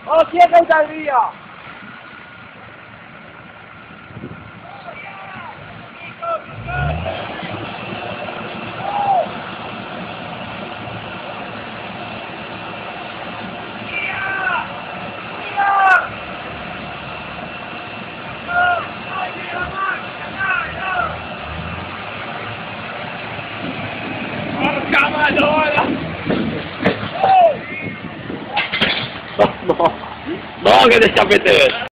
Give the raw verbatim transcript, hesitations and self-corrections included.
Oh, chi è che dà via? Porca madonna! Oh! No, no che ti sta a vedere!